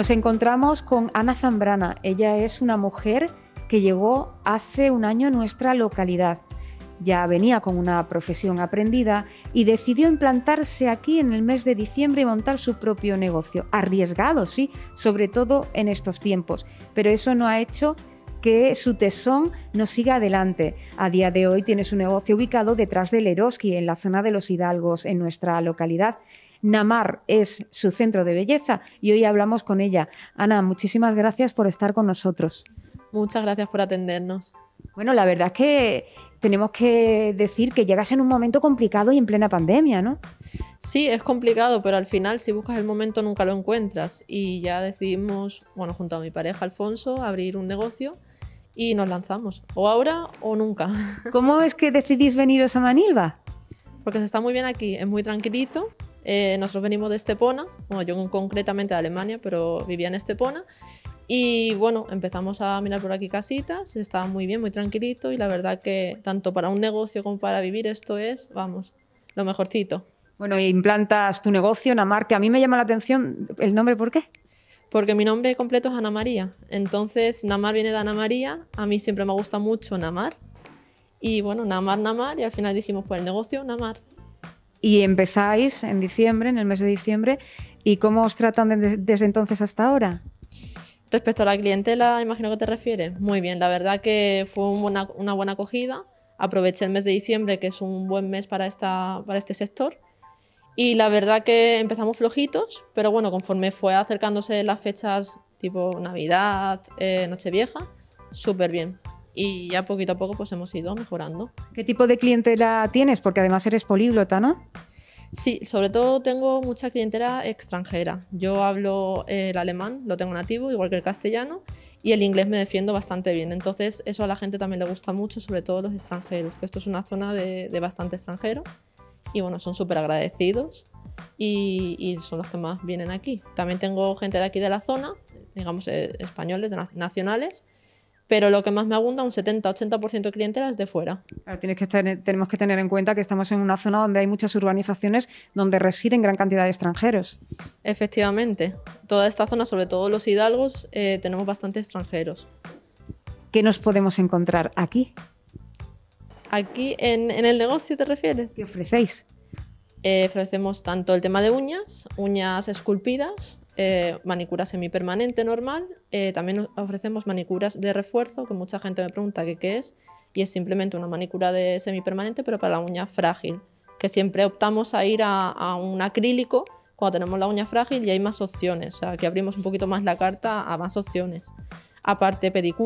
Nos encontramos con Ana Zambrana. Ella es una mujer que llegó hace un año a nuestra localidad. Ya venía con una profesión aprendida y decidió implantarse aquí en el mes de diciembre y montar su propio negocio. Arriesgado, sí, sobre todo en estos tiempos, pero eso no ha hecho que su tesón no siga adelante. A día de hoy tiene su negocio ubicado detrás del Eroski, en la zona de Los Hidalgos, en nuestra localidad. Namar es su centro de belleza y hoy hablamos con ella. Ana, muchísimas gracias por estar con nosotros. Muchas gracias por atendernos. Bueno, la verdad es que tenemos que decir que llegas en un momento complicado y en plena pandemia, ¿no? Sí, es complicado, pero al final si buscas el momento nunca lo encuentras y ya decidimos, bueno, junto a mi pareja Alfonso, abrir un negocio y nos lanzamos, o ahora o nunca. ¿Cómo es que decidís veniros a Manilva? Porque se está muy bien aquí, es muy tranquilito. Nosotros venimos de Estepona, bueno, yo concretamente de Alemania, pero vivía en Estepona. Y bueno, empezamos a mirar por aquí casitas, estaba muy bien, muy tranquilito y la verdad que tanto para un negocio como para vivir esto es, vamos, lo mejorcito. Bueno, y implantas tu negocio, Namar, que a mí me llama la atención el nombre, ¿por qué? Porque mi nombre completo es Ana María, entonces Namar viene de Ana María, a mí siempre me gusta mucho Namar y bueno, Namar y al final dijimos pues el negocio Namar. Y empezáis en diciembre, en el mes de diciembre, ¿y cómo os tratan desde entonces hasta ahora? Respecto a la clientela, imagino que te refieres. Muy bien, la verdad que fue una buena acogida. Aproveché el mes de diciembre, que es un buen mes para este sector. Y la verdad que empezamos flojitos, pero bueno, conforme fue acercándose las fechas tipo Navidad, Nochevieja, súper bien. Y ya poquito a poco pues hemos ido mejorando. ¿Qué tipo de clientela tienes? Porque además eres políglota, ¿no? Sí, sobre todo tengo mucha clientela extranjera. Yo hablo el alemán, lo tengo nativo, igual que el castellano, y el inglés me defiendo bastante bien. Entonces eso a la gente también le gusta mucho, sobre todo los extranjeros. Esto es una zona de bastante extranjero y bueno, son súper agradecidos y son los que más vienen aquí. También tengo gente de aquí de la zona, digamos españoles, nacionales, pero lo que más me abunda, un 70-80% de clientela es de fuera. Claro, tenemos que tener en cuenta que estamos en una zona donde hay muchas urbanizaciones donde residen gran cantidad de extranjeros. Efectivamente, toda esta zona, sobre todo los Hidalgos, tenemos bastantes extranjeros. ¿Qué nos podemos encontrar aquí? Aquí, en el negocio, ¿te refieres? ¿Qué ofrecéis? Ofrecemos tanto el tema de uñas esculpidas, manicura semipermanente normal, también ofrecemos manicuras de refuerzo, que mucha gente me pregunta qué es, y es simplemente una manicura de semipermanente, pero para la uña frágil, que siempre optamos a ir a un acrílico cuando tenemos la uña frágil y hay más opciones, o sea, que abrimos un poquito más la carta a más opciones. Aparte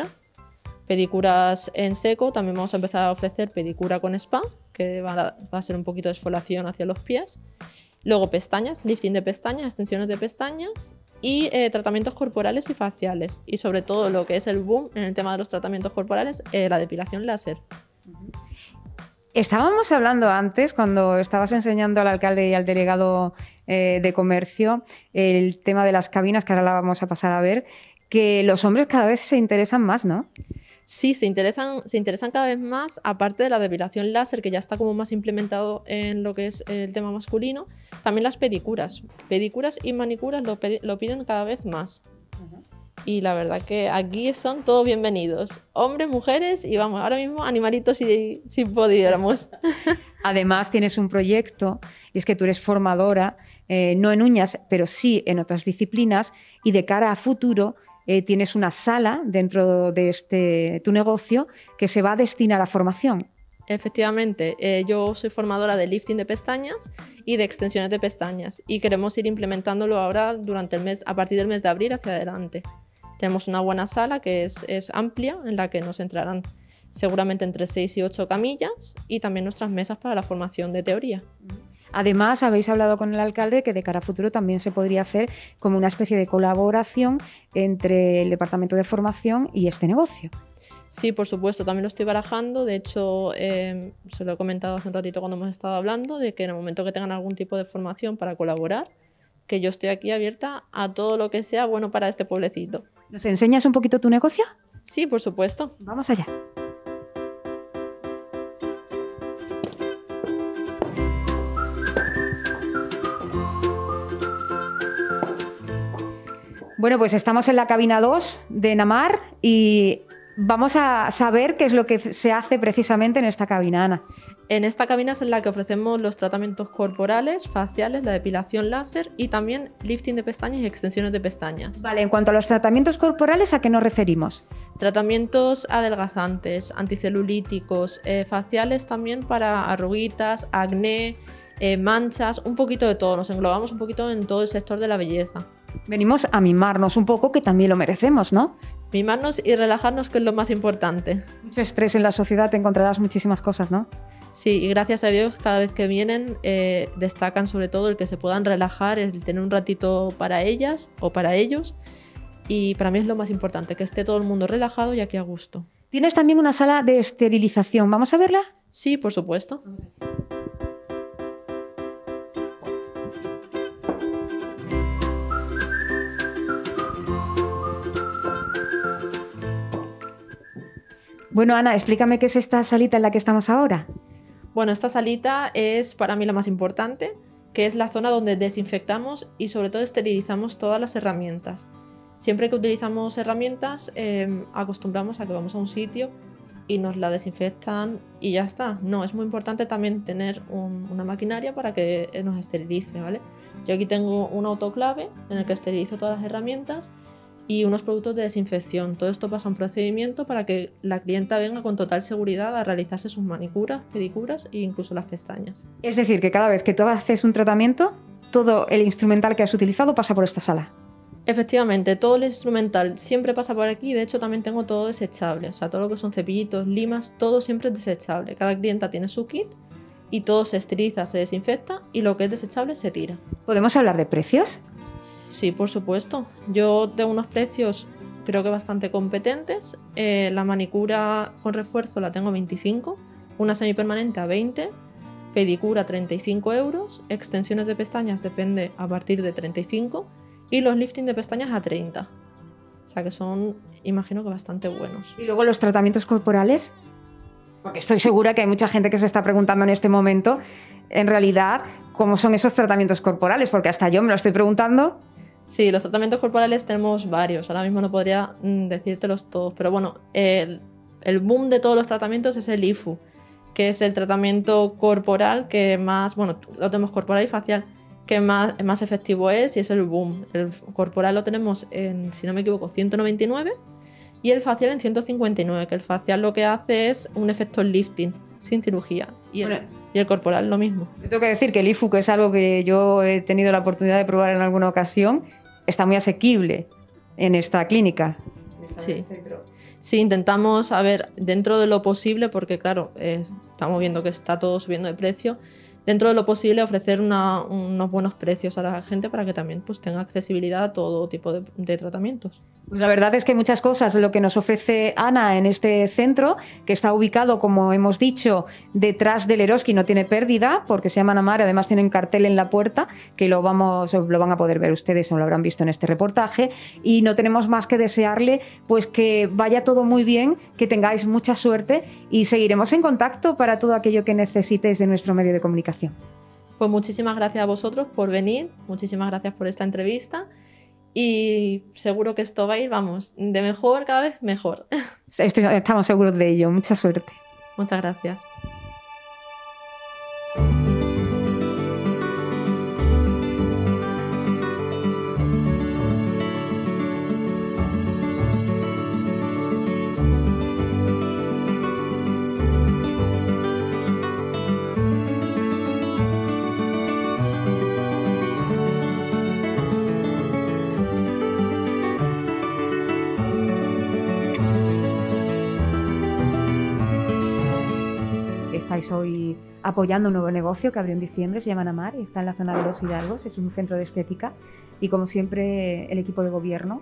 pedicuras en seco, también vamos a empezar a ofrecer pedicura con spa, que va a ser un poquito de esfoliación hacia los pies. Luego pestañas, lifting de pestañas, extensiones de pestañas y tratamientos corporales y faciales. Y sobre todo lo que es el boom en el tema de los tratamientos corporales, la depilación láser. Estábamos hablando antes, cuando estabas enseñando al alcalde y al delegado de comercio, el tema de las cabinas, que ahora la vamos a pasar a ver, que los hombres cada vez se interesan más, ¿no? Sí, se interesan cada vez más, aparte de la depilación láser, que ya está como más implementado en lo que es el tema masculino, también las pedicuras. Pedicuras y manicuras lo piden cada vez más. Y la verdad que aquí son todos bienvenidos, hombres, mujeres y vamos, ahora mismo animalitos si pudiéramos. Además tienes un proyecto y es que tú eres formadora, no en uñas, pero sí en otras disciplinas y de cara a futuro tienes una sala dentro de tu negocio que se va a destinar a formación. Efectivamente, yo soy formadora de lifting de pestañas y de extensiones de pestañas y queremos ir implementándolo ahora durante el mes, a partir del mes de abril hacia adelante. Tenemos una buena sala que es amplia, en la que nos entrarán seguramente entre 6 y 8 camillas y también nuestras mesas para la formación de teoría. Además, habéis hablado con el alcalde que de cara a futuro también se podría hacer como una especie de colaboración entre el departamento de formación y este negocio. Sí, por supuesto, también lo estoy barajando. De hecho, se lo he comentado hace un ratito cuando hemos estado hablando, de que en el momento que tengan algún tipo de formación para colaborar, que yo estoy aquí abierta a todo lo que sea bueno para este pueblecito. ¿Nos enseñas un poquito tu negocio? Sí, por supuesto. Vamos allá. Bueno, pues estamos en la cabina 2 de Namar y vamos a saber qué es lo que se hace precisamente en esta cabina, Ana. En esta cabina es en la que ofrecemos los tratamientos corporales, faciales, la depilación láser y también lifting de pestañas y extensiones de pestañas. Vale, en cuanto a los tratamientos corporales, ¿a qué nos referimos? Tratamientos adelgazantes, anticelulíticos, faciales también para arruguitas, acné, manchas, un poquito de todo. Nos englobamos un poquito en todo el sector de la belleza. Venimos a mimarnos un poco, que también lo merecemos, ¿no? Mimarnos y relajarnos, que es lo más importante. Mucho estrés en la sociedad, te encontrarás muchísimas cosas, ¿no? Sí, y gracias a Dios cada vez que vienen destacan sobre todo el que se puedan relajar, el tener un ratito para ellas o para ellos. Y para mí es lo más importante, que esté todo el mundo relajado y aquí a gusto. Tienes también una sala de esterilización, ¿vamos a verla? Sí, por supuesto. Bueno, Ana, explícame qué es esta salita en la que estamos ahora. Bueno, esta salita es para mí la más importante, que es la zona donde desinfectamos y sobre todo esterilizamos todas las herramientas. Siempre que utilizamos herramientas, acostumbramos a que vamos a un sitio y nos la desinfectan y ya está. No, es muy importante también tener una maquinaria para que nos esterilice, ¿vale? Yo aquí tengo un autoclave en el que esterilizo todas las herramientas y unos productos de desinfección. Todo esto pasa a un procedimiento para que la clienta venga con total seguridad a realizarse sus manicuras, pedicuras e incluso las pestañas. Es decir, que cada vez que tú haces un tratamiento, todo el instrumental que has utilizado pasa por esta sala. Efectivamente, todo el instrumental siempre pasa por aquí. De hecho, también tengo todo desechable. O sea, todo lo que son cepillitos, limas, todo siempre es desechable. Cada clienta tiene su kit y todo se esteriliza, se desinfecta y lo que es desechable se tira. ¿Podemos hablar de precios? Sí, por supuesto. Yo tengo unos precios creo que bastante competentes. La manicura con refuerzo la tengo a 25, una semipermanente a 20, pedicura 35 euros, extensiones de pestañas depende a partir de 35 y los lifting de pestañas a 30. O sea que son, imagino que bastante buenos. Y luego los tratamientos corporales, porque estoy segura que hay mucha gente que se está preguntando en este momento, en realidad, cómo son esos tratamientos corporales, porque hasta yo me lo estoy preguntando. Sí, los tratamientos corporales tenemos varios, ahora mismo no podría decírtelos todos, pero bueno, el boom de todos los tratamientos es el IFU, que es el tratamiento corporal que más, bueno, lo tenemos corporal y facial, que más efectivo es y es el boom. El corporal lo tenemos en, si no me equivoco, 199 y el facial en 159, que el facial lo que hace es un efecto lifting, sin cirugía, y el corporal lo mismo. Yo tengo que decir que el IFU, que es algo que yo he tenido la oportunidad de probar en alguna ocasión, está muy asequible en esta clínica. Sí. Sí, intentamos, a ver, dentro de lo posible, porque claro, estamos viendo que está todo subiendo de precio, dentro de lo posible ofrecer unos buenos precios a la gente para que también pues, tenga accesibilidad a todo tipo de tratamientos. Pues la verdad es que hay muchas cosas lo que nos ofrece Ana en este centro, que está ubicado, como hemos dicho, detrás del Eroski, no tiene pérdida, porque se llama Namar, además tienen cartel en la puerta, que lo van a poder ver ustedes o lo habrán visto en este reportaje, y no tenemos más que desearle pues que vaya todo muy bien, que tengáis mucha suerte y seguiremos en contacto para todo aquello que necesitéis de nuestro medio de comunicación. Pues muchísimas gracias a vosotros por venir, muchísimas gracias por esta entrevista. Y seguro que esto va a ir, vamos, de mejor, cada vez mejor. Estamos seguros de ello. Mucha suerte. Muchas gracias. Estáis hoy apoyando un nuevo negocio que abrió en diciembre, se llama Namar, está en la zona de Los Hidalgos, es un centro de estética y como siempre el equipo de gobierno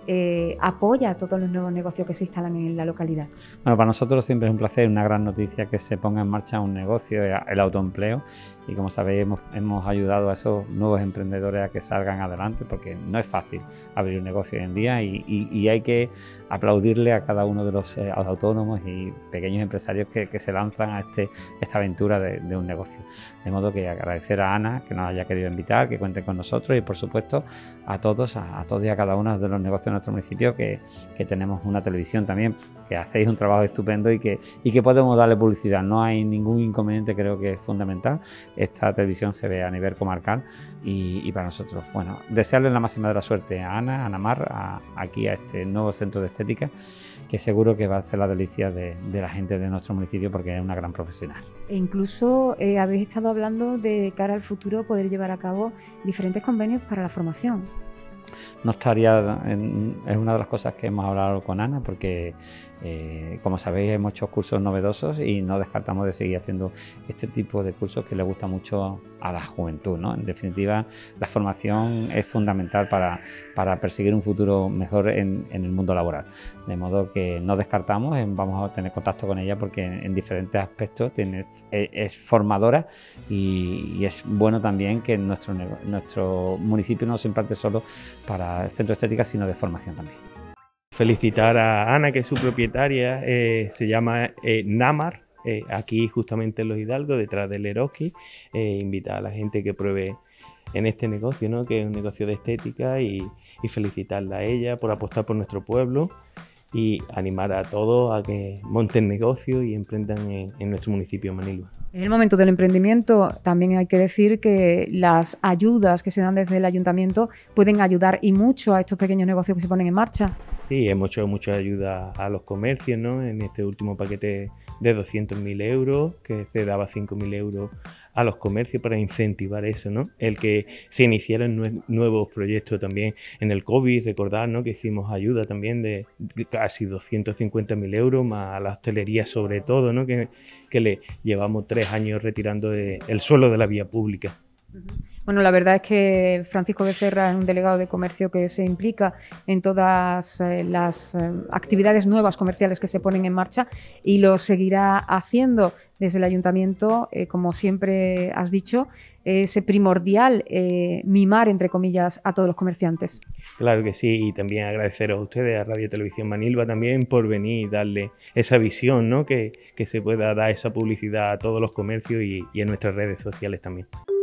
apoya todos los nuevos negocios que se instalan en la localidad. Bueno, para nosotros siempre es un placer, una gran noticia que se ponga en marcha un negocio, el autoempleo, y como sabéis hemos ayudado a esos nuevos emprendedores a que salgan adelante, porque no es fácil abrir un negocio hoy en día y hay que aplaudirle a cada uno de los autónomos y pequeños empresarios que se lanzan a esta aventura de un negocio. De modo que agradecer a Ana que nos haya querido invitar, que cuente con nosotros y por supuesto a todos y a cada uno de los negocios de nuestro municipio que tenemos una televisión también, que hacéis un trabajo estupendo y que podemos darle publicidad. No hay ningún inconveniente, creo que es fundamental. Esta televisión se ve a nivel comarcal y para nosotros, bueno, desearles la máxima de la suerte a Ana, a Mar, aquí a este nuevo centro de estética, que seguro que va a hacer la delicia de la gente de nuestro municipio porque es una gran profesional. E incluso habéis estado hablando de cara al futuro poder llevar a cabo diferentes convenios para la formación. No estaría, es una de las cosas que hemos hablado con Ana porque como sabéis hay muchos cursos novedosos y no descartamos de seguir haciendo este tipo de cursos que le gusta mucho a la juventud, ¿no? En definitiva, la formación es fundamental para perseguir un futuro mejor en el mundo laboral. De modo que no descartamos, vamos a tener contacto con ella porque en diferentes aspectos es formadora y es bueno también que nuestro municipio no se implante solo para el centro de estética, sino de formación también. Felicitar a Ana, que es su propietaria, se llama Namar, aquí justamente en Los Hidalgos, detrás del Eroski. Invitar a la gente que pruebe en este negocio, ¿no? Que es un negocio de estética y felicitarla a ella por apostar por nuestro pueblo y animar a todos a que monten negocio y emprendan en nuestro municipio de Manilva. En el momento del emprendimiento también hay que decir que las ayudas que se dan desde el ayuntamiento pueden ayudar y mucho a estos pequeños negocios que se ponen en marcha. Sí, hemos hecho mucha ayuda a los comercios, ¿no? En este último paquete de 200.000 euros, que se daba 5.000 euros a los comercios para incentivar eso, ¿no? El que se iniciaran nuevos proyectos también en el COVID, recordar, ¿no? Que hicimos ayuda también de casi 250.000 euros, más a la hostelería sobre todo, ¿no? Que le llevamos 3 años retirando el suelo de la vía pública. Bueno, la verdad es que Francisco Becerra es un delegado de comercio que se implica en todas las actividades nuevas comerciales que se ponen en marcha y lo seguirá haciendo desde el ayuntamiento. Como siempre has dicho, es primordial mimar, entre comillas, a todos los comerciantes. Claro que sí, y también agradeceros a ustedes, a Radio Televisión Manilva también, por venir y darle esa visión, ¿no? Que se pueda dar esa publicidad a todos los comercios y en nuestras redes sociales también.